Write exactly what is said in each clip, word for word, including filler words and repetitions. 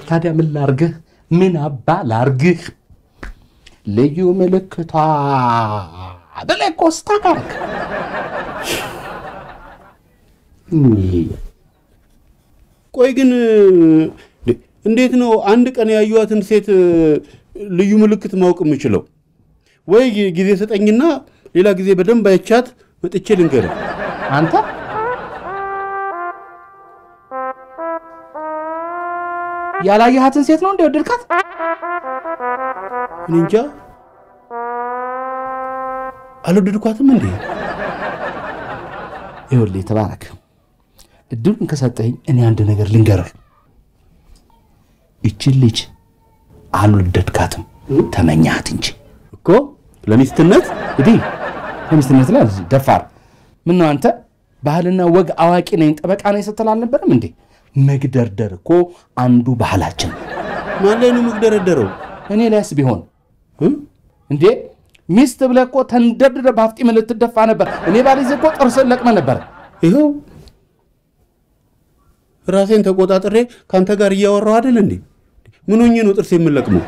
ታዲያ ምን ላርግህ ምን አባ ላርግህ ልዩ ምልክቷ በለቆስታ ካርክ ቆይ ግን እንዴት ነው አንድ ቀን ያዩዋትን ሴት ልዩ ምልክት ማወቅ የምችለው? ወይ ጊዜ ሰጠኝና ሌላ ጊዜ በደንብ አይቻት መጥቼ ልንገርህ። አንተ ያላየሃትን ሴት ነው እንዴ ወደድካት? እንጃ አልወደድኳትም እንዴ? ይኸውልህ ተባረክ እድሉን ከሰጠኝ እኔ አንድ ነገር ልንገርህ። እቺ ልጅ አልወደድካትም ተመኛት እንጂ እኮ ለሚስትነት እዲ ለሚስትነት ላይ ደፋር ምን ነው አንተ ባህልና ወግ አዋቂ ነኝ ጠበቃ ነኝ ስትል አልነበረም እንዴ? መግደርደር እኮ አንዱ ባህላችን ማን ላይ ነው መግደርደረው? እኔ ላይስ ቢሆን እንዴ ሚስት ብለህ እኮ ተንደርድረ ባፍጢም ልትደፋ ነበር። እኔ ባልይዝ እኮ ጥርስን ለቅመ ነበር። ይኸው ራሴን ተቆጣጥሬ ካንተ ጋር እያወራሁ አይደል እንዴ? ምን ሆኜ ነው ጥርስ የምለቅመው?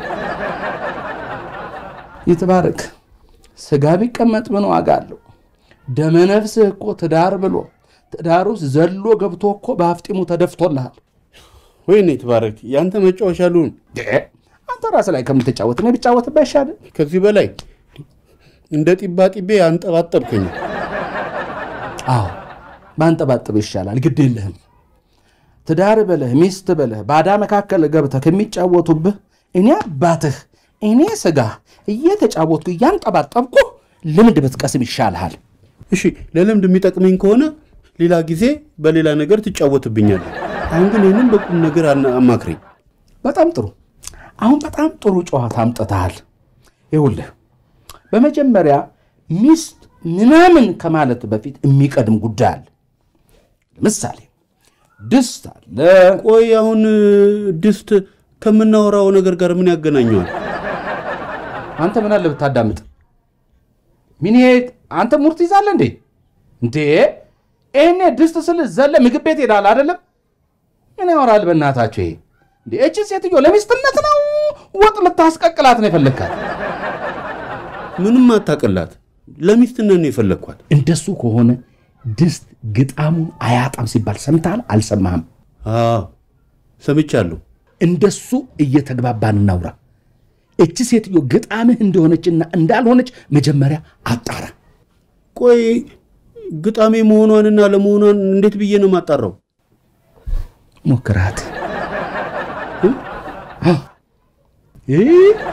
ይተባረክ ስጋ ቢቀመጥ ምን ዋጋ አለው? ደመ ነፍስህ እኮ ትዳር ብሎ ትዳሩስ ዘሎ ገብቶ እኮ ባፍጢሙ ተደፍቶልሃል። ወይኔ ይተባረክ ያንተ መጫወሻሉን አንተ ራስ ላይ ከምትጫወት ነው ቢጫወትበት ይሻላል። ከዚህ በላይ እንደ ጢባ ጢቤ አንጠባጠብከኝ። አዎ ማንጠባጠብ ይሻላል። ግድ የለህም ትዳር በለህ ሚስት በለህ ባዳ መካከል ገብተህ ከሚጫወቱብህ እኔ አባትህ እኔ ስጋ እየተጫወትኩ ያንጠባጠብኩ ልምድ ብትቀስም ይሻልሃል። እሺ ለልምድ የሚጠቅመኝ ከሆነ ሌላ ጊዜ በሌላ ነገር ትጫወትብኛለህ። አሁን ግን እኔንም በቁም ነገር አማክረኝ። በጣም ጥሩ አሁን በጣም ጥሩ ጨዋታ አምጥተሃል። ይኸውልህ በመጀመሪያ ሚስት ምናምን ከማለት በፊት የሚቀድም ጉዳይ አለ። ለምሳሌ ድስት አለ። ቆይ አሁን ድስት ከምናወራው ነገር ጋር ምን ያገናኘዋል? አንተ ምን አለ ብታዳምጥ? ምን ይሄ አንተ ሙርት ይዛለ እንዴ? እንዴ እኔ ድስት ስል ዘለ ምግብ ቤት ሄዳል አይደለም? ምን ያወራል በእናታችሁ ይሄ? እንዴ እቺ ሴትዮ ለሚስትነት ነው ወጥ ልታስቀቅላት ነው የፈለካት? ምንም አታቀላት ለሚስትነት ነው የፈለኳት። እንደሱ ከሆነ ድስት ግጣሙን አያጣም ሲባል ሰምታል አልሰማህም? አዎ ሰምቻለሁ። እንደሱ እየተግባባን እናውራ። እቺ ሴትዮ ግጣምህ እንደሆነችና እንዳልሆነች መጀመሪያ አጣራ። ቆይ ግጣሜ መሆኗንና ለመሆኗን እንዴት ብዬ ነው ማጣራው? ሞክራት። እ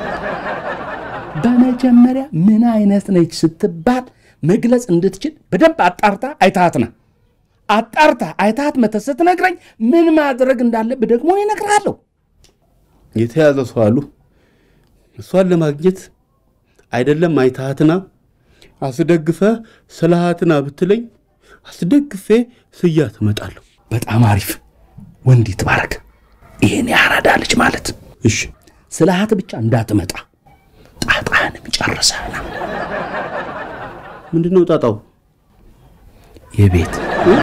በመጀመሪያ ምን አይነት ነች ስትባል መግለጽ እንድትችል በደንብ አጣርታ አይታትና አጣርታ አይታት መተሰት ነግረኝ ምን ማድረግ እንዳለብህ ደግሞ እነግርሃለሁ። የተያዘ ሰው አሉ እሷን ለማግኘት አይደለም አይታትና አስደግፈ ስለሃትና ብትለኝ አስደግፌ ስያት እመጣለሁ። በጣም አሪፍ ወንዲ ተባረክ። ይሄን ያራዳ ልጅ ማለት እሺ ስለሃት ብቻ እንዳትመጣ ጣጣንም ጨርሰና ምንድነው ጣጣው? የቤት